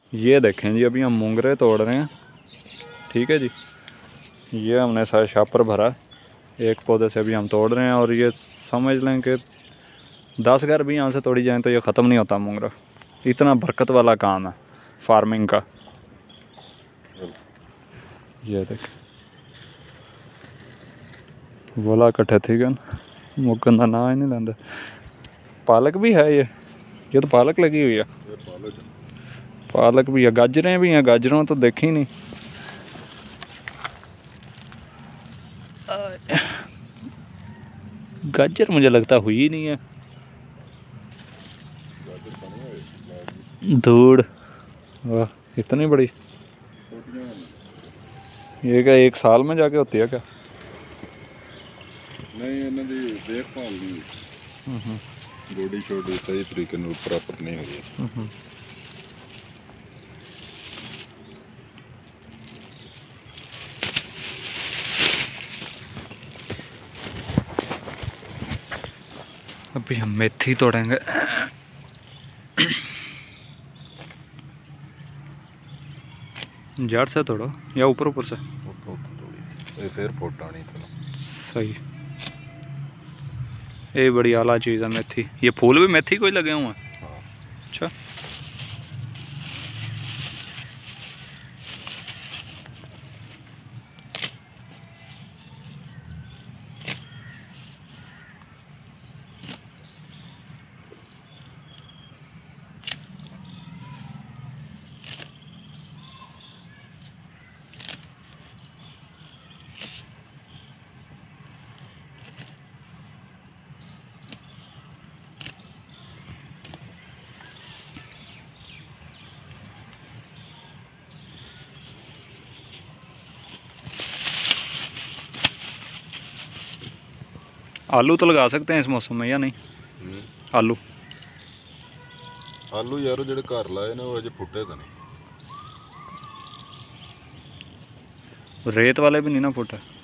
ये देखें जी, अभी हम मोंगरे तोड़ रहे हैं, ठीक है जी। ये हमने सारा शापर भरा, एक पौधे से अभी हम तोड़ रहे हैं। और ये समझ लें कि 10 घर भी यहाँ से तोड़ी जाएँ तो ये ख़त्म नहीं होता मोंगरा। इतना बरकत वाला काम है फार्मिंग का। ये देख बोला कट्ठे ठीक है ना, मुकन का ना ही नहीं लेंदे। पालक भी है ये तो पालक लगी हुई है। पालक भी है, गाजरें भी हैं, गाजरों तो देखी नहीं। गाजर मुझे लगता हुई ही नहीं है। धूड़, वाह इतनी बड़ी। ये क्या एक साल में जाके होती है क्या? नहीं, इन्हों की देखभाल नहीं, गोडी छोड़ी सही तरीके प्रॉपर नहीं हुई। अभी हम मेथी तोड़ेंगे। जड़ से तोड़ो या ऊपर ऊपर से? फिर फोटानी थोड़ा सही। ये बड़ी आला चीज़ है मेथी। ये फूल भी मेथी को ही लगे हुए हैं। हाँ। अच्छा, आलू तो लगा सकते हैं इस मौसम में या नहीं? आलू आलू यार जो घर लाए ने वो अजे फुटे तो नहीं। रेत वाले भी नहीं ना फुटे।